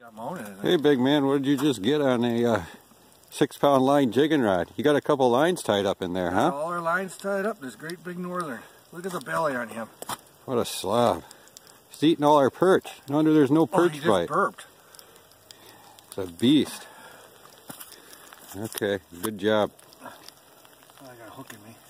Got mounted in Hey, big man, what did you just get on a 6-pound line jigging rod? You got a couple lines tied up in there, huh? All our lines tied up. This great big northern. Look at the belly on him. What a slob. He's eating all our perch. No wonder there's no perch he bite. just burped. It's a beast. Okay, good job. I got a hook in me.